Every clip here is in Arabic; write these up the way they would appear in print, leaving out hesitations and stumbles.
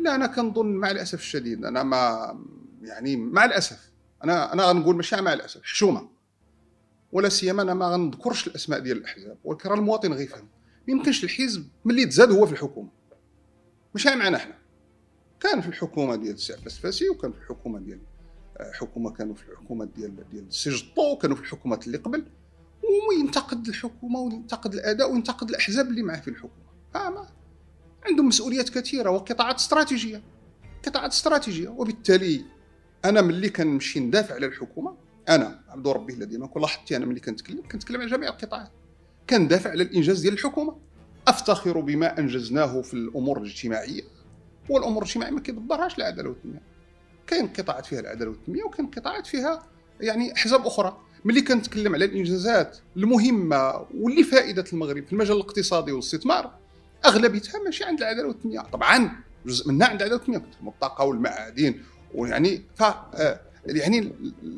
لا أنا كنظن مع الأسف الشديد، أنا ما يعني مع الأسف أنا غنقول ماشي مع الأسف، حشومة، ولا سيما أنا ما غنذكرش الأسماء ديال الأحزاب ولكن راه المواطن غيفهم. ما يمكنش الحزب ملي تزاد هو في الحكومة، ماشي معنا حنا، كان في الحكومة ديال السي عباس الفاسي، وكان في الحكومة ديال كانوا في الحكومة ديال السي جطو، وكانوا في الحكومات اللي قبل، وينتقد الحكومة وينتقد الأداء وينتقد الأحزاب اللي معاه في الحكومة. فما عندهم مسؤوليات كثيرة وقطاعات استراتيجية، وبالتالي أنا ملي كنمشي ندافع على الحكومة، أنا عبد ربي الذي ما كل لاحظتي أنا ملي كنتكلم على جميع القطاعات، كندافع على الإنجاز ديال الحكومة، أفتخر بما أنجزناه في الأمور الاجتماعية، والأمور الاجتماعية ما كيدبرهاش العدالة والتنمية. كاين قطاعات فيها العدالة والتنمية وكاين قطاعات فيها يعني أحزاب أخرى. ملي كنتكلم على الإنجازات المهمة واللي فائدة المغرب في المجال الاقتصادي والاستثمار، أغلبيتها ماشي عند العدالة والتنمية، طبعا جزء منها عند العدالة والتنمية، الطاقة والمعادن، ويعني يعني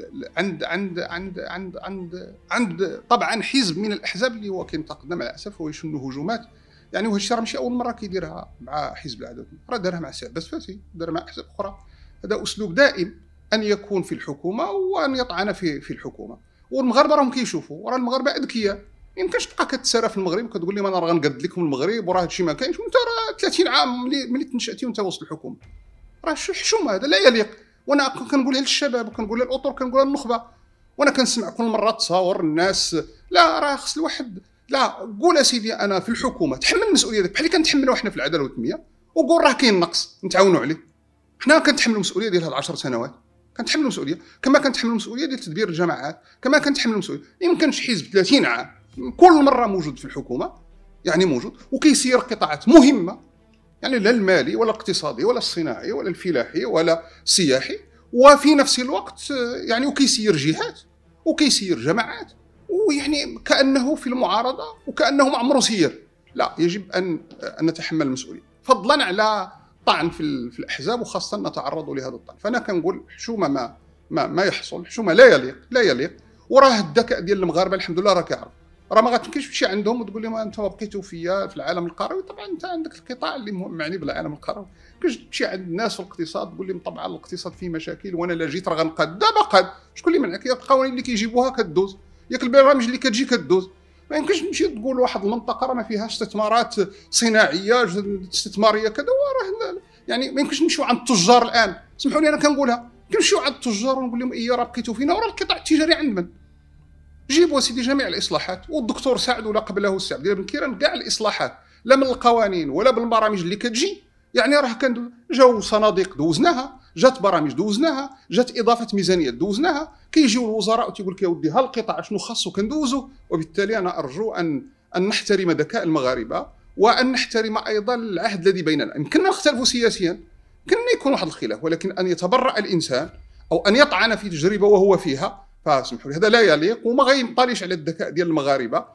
عند طبعا حزب من الاحزاب اللي هو كينتقدنا مع الاسف ويشن هجومات، يعني وهذا الشيء راه ماشي اول مره كيديرها مع حزب العداله، راه دارها مع السي عباس الفاسي، دارها مع احزاب اخرى. هذا اسلوب دائم ان يكون في الحكومه وان يطعن في الحكومه، والمغاربه راهم كيشوفوا، وراه المغاربه اذكياء. ما يمكنش تبقى كتسارى في المغرب وكتقول لي ما انا راه غنقد لكم المغرب وراه هادشي ما كاينش، وانت راه 30 عام ملي تنشاتي وانت وسط الحكومه، راه شو حشومه، هذا لا يليق. وانا كنقولها للشباب وكنقولها للاطر وكنقولها للنخبه، وانا كنسمع كل مره تصاور الناس، لا راه خص الواحد، لا قول اسيدي انا في الحكومه تحمل المسؤوليه ديالك بحال اللي كنتحملوا حنا في العداله والتنميه، وقول راه كاين نقص نتعاونوا عليه. حنا كنتحملوا المسؤوليه ديال هاد 10 سنوات، كنتحملوا المسؤوليه كما كنتحملوا المسؤوليه ديال تدبير الجماعات، كما كنتحملوا المسؤوليه. ما يمكنش حزب 30 عام كل مره موجود في الحكومه، يعني موجود وكيسير قطاعات مهمه، يعني لا المالي ولا الاقتصادي ولا الصناعي ولا الفلاحي ولا السياحي، وفي نفس الوقت يعني وكيسير جهات وكيسير جماعات، ويعني كأنه في المعارضة وكأنه ما عمره سير. لا، يجب أن نتحمل المسؤولية، فضلا على طعن في الأحزاب، وخاصة نتعرض لهذا الطعن. فأنا كنقول حشومة ما يحصل، حشومة لا يليق. وراه الذكاء ديال المغاربة الحمد لله راه كيعرف، راه ما غتمكنش تمشي عندهم وتقول لهم انتم بقيتوا فيا في العالم القروي. طبعا انت عندك القطاع اللي معني بالعالم القروي، كاش تمشي عند الناس في الاقتصاد تقول لهم طبعا الاقتصاد فيه مشاكل وانا لا جيت راه غنقاد، دابا قاد، شكون اللي منعك؟ ياك القوانين اللي كيجيبوها كدوز، ياك البرامج اللي كتجي كدوز. ما يمكنش تمشي تقول واحد المنطقه راه ما فيهاش استثمارات صناعيه استثماريه كذا، وراه يعني ما يمكنش نمشيو عند التجار الان. سمحوا لي انا كنقولها، كنمشيو عند التجار ونقول لهم اي راه بقيتوا فينا، وراه القطاع التجاري عند من؟ جيبوا سيدي جميع الاصلاحات، والدكتور سعد ولا قبله السي عبد الله بن كيران، كاع الاصلاحات لا من القوانين ولا بالبرامج اللي كتجي، يعني راه كان جاو صناديق دوزناها، جات برامج دوزناها، جات اضافه ميزانيه دوزناها، كيجيو الوزراء وتيقول لك يا ودي ها القطاع شنو خاصو كندوزو. وبالتالي انا ارجو ان نحترم ذكاء المغاربه، وان نحترم ايضا العهد الذي بيننا. يمكننا نختلفوا سياسيا، يمكن يكون واحد الخلاف، ولكن ان يتبرأ الانسان او ان يطعن في تجربه وهو فيها، فاسمحوا لي هذا لا يليق وما غينطليش على الذكاء ديال المغاربه.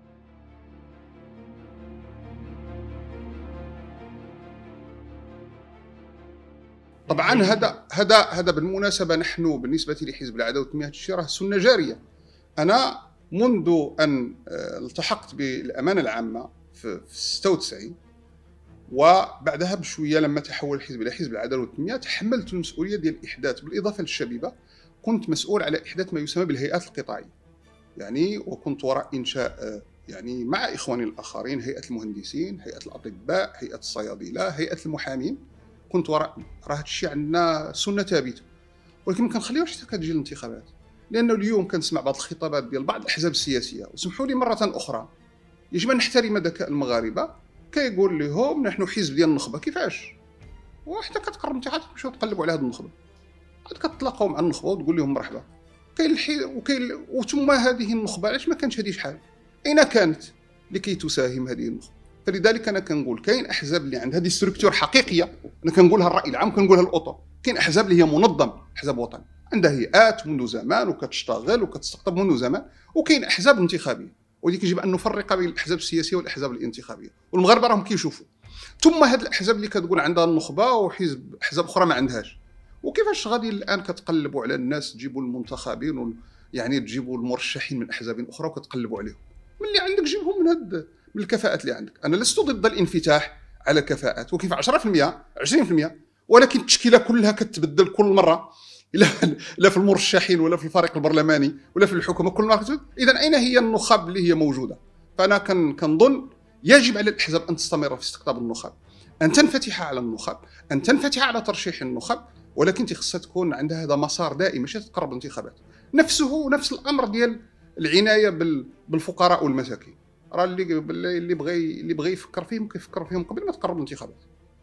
طبعا هذا بالمناسبه، نحن بالنسبه لحزب العداله والتنميه هذا الشيء راه سنه جاريه. انا منذ ان التحقت بالامانه العامه في 96 وبعدها بشويه لما تحول الحزب الى حزب العداله والتنميه، تحملت المسؤوليه ديال الاحداث بالاضافه للشبيبه. كنت مسؤول على احداث ما يسمى بالهيئات القطاعيه، يعني وكنت وراء انشاء يعني مع اخواني الاخرين هيئه المهندسين، هيئه الاطباء، هيئه الصيادله، هيئه المحامين. كنت وراء، راه هذا الشيء عندنا سنه ثابته، ولكن ما كنخليوش حتى كتجي الانتخابات، لانه اليوم كنسمع بعض الخطابات ديال بعض الاحزاب السياسيه. وسمحوا لي مره اخرى، يجب ان نحترم ذكاء المغاربه. كيقول لهم نحن حزب ديال النخبه، كيفاش؟ وحتى كتقرب الانتخابات تمشيو تقلبوا على هذه النخبه، عاد كتلاقاو مع النخبه وتقول لهم مرحبا. وثم هذه النخبه علاش ما كانتش هذه شحال؟ اين كانت لكي تساهم هذه النخبه؟ فلذلك انا كنقول كاين احزاب اللي عندها هذه ستركتور حقيقيه، انا كنقولها الراي العام، كنقولها للاطر. كاين احزاب اللي هي منظم، احزاب وطن عندها هيئات منذ زمان وكتشتغل وكتستقطب منذ زمان، وكاين احزاب انتخابيه، ولذلك يجب ان نفرق بين الاحزاب السياسيه والاحزاب الانتخابيه، والمغاربه راهم كيشوفوا. ثم هذه الاحزاب اللي كتقول عندها النخبه وحزب احزاب اخرى ما عندهاش، وكيفاش غادي الان كتقلبوا على الناس تجيبوا المنتخبين يعني تجيبوا المرشحين من احزاب اخرى وكتقلبوا عليهم؟ ملي عندك جيبهم من الكفاءات اللي عندك. انا لست ضد الانفتاح على الكفاءات، وكيف 10% 20%، ولكن التشكيله كلها كتبدل كل مره، لا في المرشحين ولا في الفريق البرلماني ولا في الحكومه، كل مره كتبدل. اذا اين هي النخب اللي هي موجوده؟ فانا كنظن يجب على الاحزاب ان تستمر في استقطاب النخب، ان تنفتح على النخب، ان تنفتح على ترشيح النخب، ولكن خصها تكون عندها هذا مسار دائم، ماشي تقرب الانتخابات. نفس الامر ديال العنايه بالفقراء والمساكين. راه اللي بغى يفكر فيهم كيفكر فيهم قبل ما تقرب الانتخابات،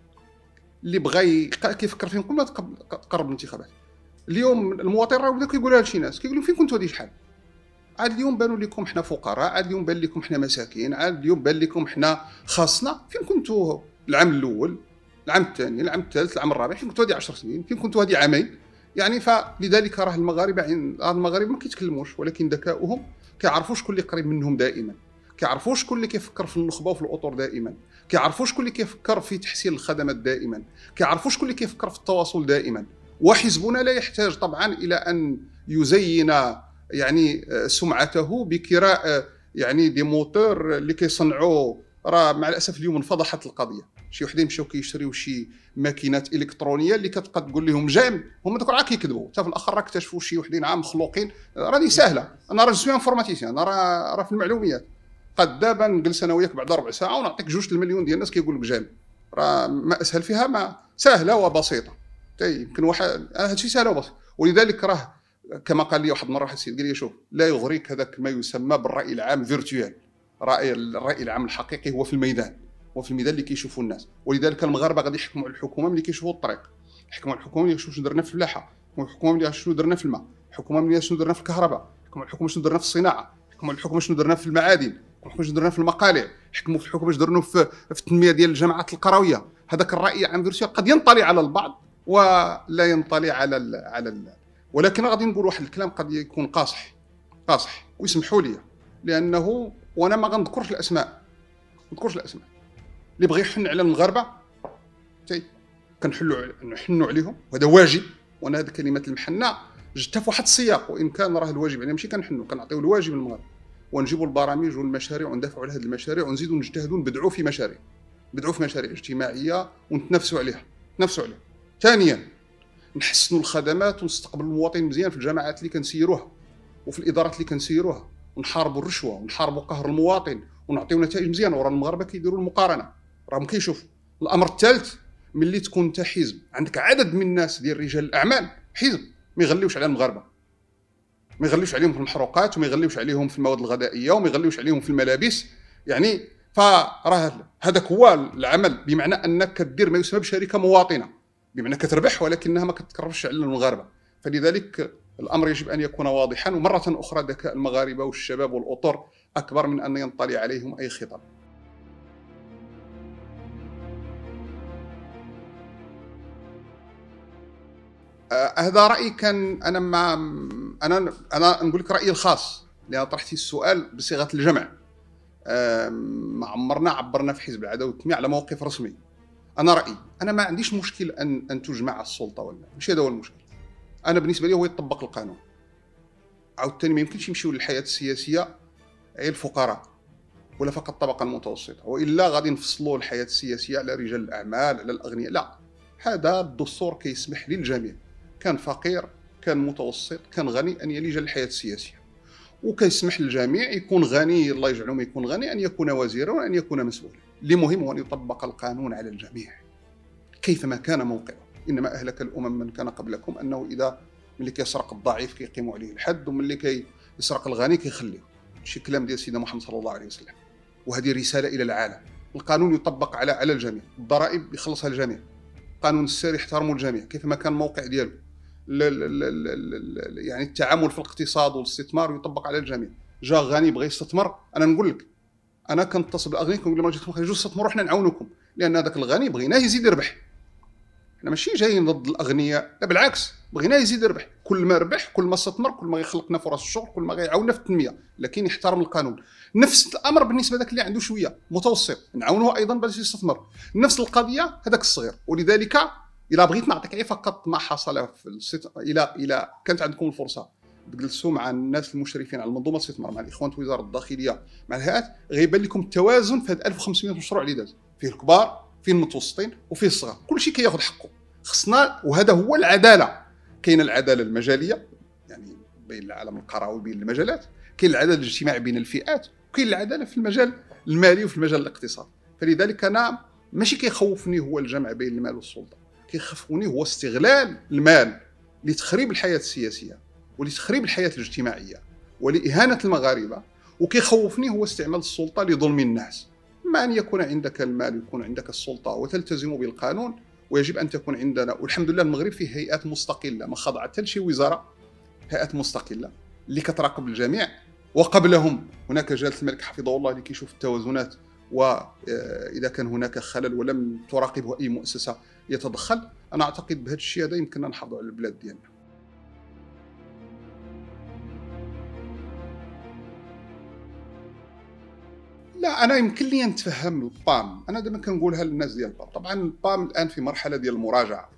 اللي بغى كيفكر فيهم قبل ما تقرب الانتخابات. اليوم المواطن راه بدا كيقولها لشي ناس، كيقول لهم فين كنتوا هذه شحال؟ عاد اليوم بانوا لكم حنا فقراء، عاد اليوم بان لكم حنا مساكين، عاد اليوم بان لكم حنا خاصنا. فين كنتوا العام الاول، العام الثاني، العام الثالث، العام الرابع؟ فين كنتوا هذه 10 سنين؟ فين كنتوا هذه عامين؟ يعني فلذلك راه المغاربه ما كيتكلموش، ولكن ذكاؤهم كيعرفوا شكون اللي قريب منهم دائما، كيعرفوا شكون اللي كيفكر في النخبه وفي الاطر دائما، كيعرفوا شكون اللي كيفكر في تحسين الخدمات دائما، كيعرفوا شكون اللي كيفكر في التواصل دائما. وحزبنا لا يحتاج طبعا الى ان يزين يعني سمعته بكراء يعني دي موتور اللي كيصنعوا. راه مع الاسف اليوم انفضحت القضيه، شي وحدين مشاو كيشريو شي ماكينات الكترونيه اللي كتبقى تقول لهم جام، هما دوك راه كيكذبوا، حتى في الاخر راه اكتشفوا شي وحدين عام مخلوقين. راه سهله، انا راه سوي انفورماتيسيان، انا راه في المعلوميات. قد دابا نجلس انا وياك بعد ربع ساعه ونعطيك 2 المليون ديال الناس كيقول لك جام. راه ما اسهل فيها، ما سهله وبسيطه. يمكن واحد هادشي سهل وبسيط. ولذلك راه كما قال لي واحد المره واحد السيد، قال لي شوف، لا يغريك هذاك ما يسمى بالراي العام فيرتوال. الراي العام الحقيقي هو في الميدان، وفي الميدان اللي كيشوفوا الناس. ولذلك المغاربه غادي يحكموا على الحكومه ملي كيشوفوا الطريق، يحكموا على الحكومه ملي يشوفوا شنو درنا في الفلاحه، يحكموا على الحكومه ملي شنو درنا في الماء، الحكومه ملي شنو درنا في الكهرباء، يحكموا على الحكومه شنو درنا في الصناعه، يحكموا على الحكومه شنو درنا في المعادن، يحكموا على الحكومه شنو درنا في المقالع، يحكموا في الحكومه شنو درنا في التنميه ديال الجامعات القرويه. هذاك الراي العام فيرتوال قد ينطلي على البعض ولا ينطلي على ولكن غادي نقول واحد الكلام قد يكون قاصح ويسمحوا لي، لانه وانا ما غنذكرش الاسماء، اللي بغى يحن على المغاربه كنحنوا عليهم، وهذا واجب. وانا هذه كلمه المحنه جبتها في واحد السياق، وان كان راه الواجب يعني ماشي كنحنوا، كنعطيو الواجب للمغاربه ونجيبوا البرامج والمشاريع وندافعوا على هذه المشاريع ونزيدوا نجتهدوا نبدعوا في مشاريع اجتماعيه ونتنافسوا عليها. ثانيا نحسنوا الخدمات ونستقبلوا المواطن مزيان في الجامعات اللي كنسيروها وفي الادارات اللي كنسيروها، ونحاربوا الرشوه ونحاربوا قهر المواطن ونعطيو نتائج مزيانه. وراه المغاربه كيديروا المقارنه، راهم كيشوفوا. الامر الثالث، ملي تكون انت حزب عندك عدد من الناس ديال رجال الاعمال، حزب ما يغليوش على المغاربه، ما يغليوش عليهم في المحروقات وما يغليوش عليهم في المواد الغذائيه وما يغليوش عليهم في الملابس. يعني فراه هذاك هو العمل، بمعنى انك كدير ما يسمى بشركه مواطنه، بمعنى كتربح ولكنها ما كتقربش على المغاربه. فلذلك الامر يجب ان يكون واضحا. ومره اخرى ذكاء المغاربه والشباب والاطر اكبر من ان ينطلي عليهم اي خطاب. هذا رايي. كان انا نقول لك رايي الخاص، لان طرحتي السؤال بصيغه الجمع. ما عمرنا عبرنا في حزب العداله والتنميه على موقف رسمي. انا رايي، انا ما عنديش مشكل ان تجمع السلطه ولا ماشي، هذا هو المشكل. انا بالنسبه لي هو يطبق القانون. عاوتاني ما يمكنش يمشيو للحياه السياسيه غير الفقراء ولا فقط الطبقه المتوسطه، والا غادي نفصلوا الحياه السياسيه على رجال الاعمال على الاغنياء. لا، هذا الدستور كيسمح للجميع، كان فقير كان متوسط كان غني، ان يلج الحياه السياسيه، وكيسمح للجميع يكون غني، الله يجعله ما يكون غني، ان يكون وزيرا وان يكون مسؤولا. اللي مهم هو ان يطبق القانون على الجميع كيفما كان موقعه. انما اهلك الامم من كان قبلكم انه اذا ملي كيسرق الضعيف كيقيموا عليه الحد، وملي كيسرق الغني كيخليه. شي كلام ديال سيدنا محمد صلى الله عليه وسلم، وهذه رساله الى العالم. القانون يطبق على الجميع، الضرائب يخلصها الجميع، قانون السير يحترموا الجميع كيفما كان الموقع ديالو. يعني التعامل في الاقتصاد والاستثمار يطبق على الجميع. جا غني بغى يستثمر، انا نقول لك، انا كنتصل بالاغنياء كنقول لهم جيتوا استثمروا حنا نعاونكم، لان هذاك الغني بغيناه يزيد يربح. حنا ماشي جايين ضد الاغنياء، لا بالعكس، بغيناه يزيد يربح. كل ما ربح كل ما استثمر كل ما غيخلق لنا فرص الشغل، كل ما غيعاوننا في التنميه، لكن يحترم القانون. نفس الامر بالنسبه لذاك اللي عنده شويه متوسط، نعاونوه ايضا باش يستثمر. نفس القضيه هذاك الصغير. ولذلك الا بغيت نعطيك غير فقط ما حصل في الى كانت عندكم الفرصه تجلسوا مع الناس المشرفين على المنظومه الاستثمار، مع الاخوان في وزاره الداخليه، مع الهيئات، غيبان لكم التوازن في هاد 1500 مشروع اللي داز، فيه الكبار فيه المتوسطين وفيه الصغار، كلشي كياخذ حقه. خصنا، وهذا هو العداله. كاين العداله المجاليه يعني بين العالم القروي وبين المجالات، كاين العداله الاجتماعيه بين الفئات، وكاين العداله في المجال المالي وفي المجال الاقتصادي. فلذلك انا ماشي كيخوفني هو الجمع بين المال والسلطه، كيخوفني هو استغلال المال لتخريب الحياه السياسيه ولتخريب الحياه الاجتماعيه ولاهانه المغاربه، وكيخوفني هو استعمال السلطه لظلم الناس. اما ان يكون عندك المال ويكون عندك السلطه وتلتزم بالقانون، ويجب ان تكون عندنا، والحمد لله المغرب فيه هيئات مستقله ما خضعت لشي وزاره، هيئات مستقله اللي كتراقب الجميع، وقبلهم هناك جلاله الملك حفظه الله اللي كيشوف التوازنات، واذا كان هناك خلل ولم تراقبه اي مؤسسه يتدخل. انا اعتقد بهذا الشيء هذا يمكننا نحافظوا على البلاد ديالنا. لا، انا يمكن لي نتفهم البام. انا دائما كنقولها للناس ديال البام. طبعا البام الان في مرحله ديال المراجعه.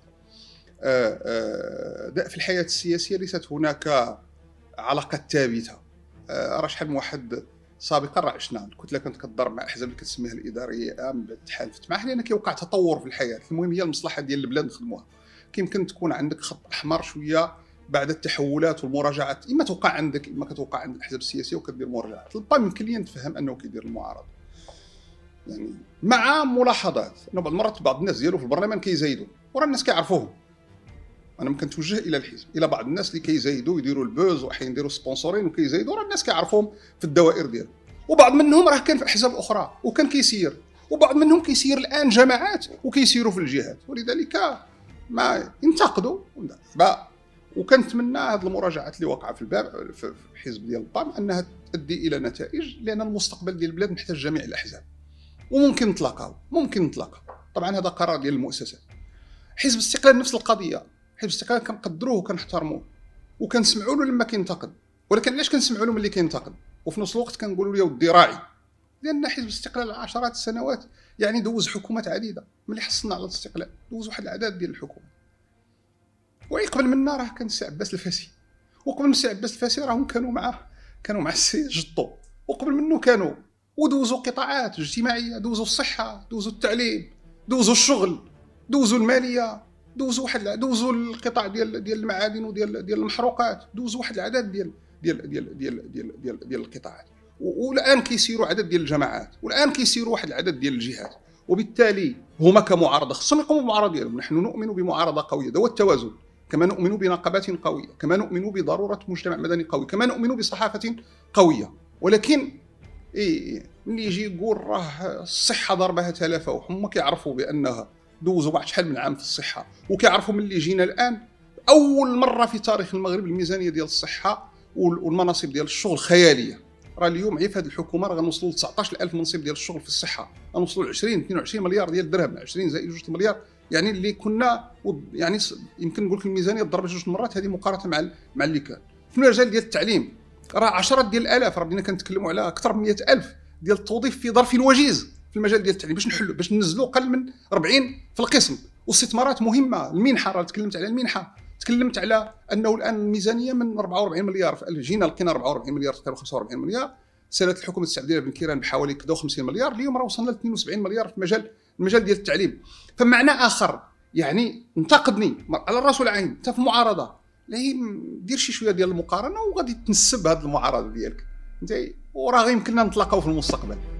في الحياه السياسيه ليست هناك علاقه ثابته. راه شحال من واحد سابقا راه عشنا الكتله كانت كتضرب مع احزاب اللي كتسميها الاداريه، من بعد تحالفت معها، لان كيوقع تطور في الحياه. المهم هي المصلحه ديال البلاد نخدموها. كيمكن تكون عندك خط احمر شويه بعد التحولات والمراجعات، اما توقع عندك اما كتوقع عند الاحزاب السياسيه وكدير مراجعات. البام يمكن لي نتفهم انه كيدير المعارضه، يعني مع ملاحظات انه بعض المرات بعض الناس ديالو في البرلمان كيزايدوا، وراه الناس كيعرفوهم. انا ممكن توجه الى الحزب، الى بعض الناس اللي كيزايدوا يديروا البوز واحيانا يديروا سبونسورين وكيزايدوا، راه الناس كيعرفوهم في الدوائر ديالهم. وبعض منهم راه كان في احزاب اخرى وكان كيسير، وبعض منهم كيسير الان جماعات وكيسيروا في الجهات، ولذلك ما ينتقدوا. وكنتمنى هذه المراجعات اللي واقعه في الباب في الحزب ديال البام انها تؤدي الى نتائج، لان المستقبل ديال البلاد محتاج جميع الاحزاب، وممكن نتلاقاو. طبعا هذا قرار ديال المؤسسات. حزب الاستقلال نفس القضيه. حزب الاستقلال كنقدروه وكنحترموه وكنسمعوا له لما كينتقد، ولكن علاش كنسمعوا له ملي كينتقد وفي نفس الوقت كنقولوا له يا ودي راعي؟ لان حزب الاستقلال عشرات السنوات يعني دوز حكومات عديده. ملي حصلنا على الاستقلال دوز واحد العدد ديال الحكومات، وقبل منا راه كان السي عباس الفاسي، وقبل من السي عباس الفاسي راهم كانوا مع السي جطو، وقبل منه كانوا، ودوزوا قطاعات اجتماعيه، دوزوا الصحه، دوزوا التعليم، دوزوا الشغل، دوزوا الماليه، دوزوا القطاع ديال المعادن وديال المحروقات، دوزوا واحد العدد ديال القطاعات. والان كيسيروا عدد ديال الجماعات، والان كيسيروا واحد العدد ديال الجهات. وبالتالي هما كمعارضه خصهم يقوموا بالمعارضه ديالهم. نحن نؤمن بمعارضه قويه، هذا هو التوازن. كما نؤمن بنقابات قويه، كما نؤمن بضروره مجتمع مدني قوي، كما نؤمن بصحافه قويه. ولكن ملي يجي يقول راه الصحه ضربها تلافه، وهم كيعرفوا بانها دوزوا بعد شحال من عام في الصحه، وكيعرفوا ملي جينا الان اول مره في تاريخ المغرب الميزانيه ديال الصحه والمناصب ديال الشغل خياليه. راه اليوم في هذه الحكومه راه غنوصلوا ل 19000 منصب ديال الشغل في الصحه، غنوصلوا ل 22 مليار ديال الدرهم، 20 زائد 2 مليار، يعني اللي كنا يعني يمكن نقول لك الميزانيه ضربت 2 مرات هذه مقارنه مع اللي كان. في المجال ديال التعليم راه عشرات ديال الالاف، راه بدينا كنتكلموا على اكثر من 100000 ديال التوظيف في ظرف وجيز في المجال ديال التعليم باش ننزلوا اقل من 40 في القسم. واستثمارات مهمه، المنحه، راه تكلمت على المنحه، تكلمت على انه الان الميزانيه من 44 مليار في جينا لقينا 44 مليار تقريبا 45 مليار. سالت الحكومه السعديه بن كيران بحوالي 51 مليار، اليوم راه وصلنا ل 72 مليار في المجال ديال التعليم. فمعنى اخر يعني انتقدني على الراس والعين، انت في معارضه، لا دير شي شويه ديال المقارنه وغادي تنسب هذه المعارضه ديالك انت، وراه يمكننا نتلاقاو في المستقبل.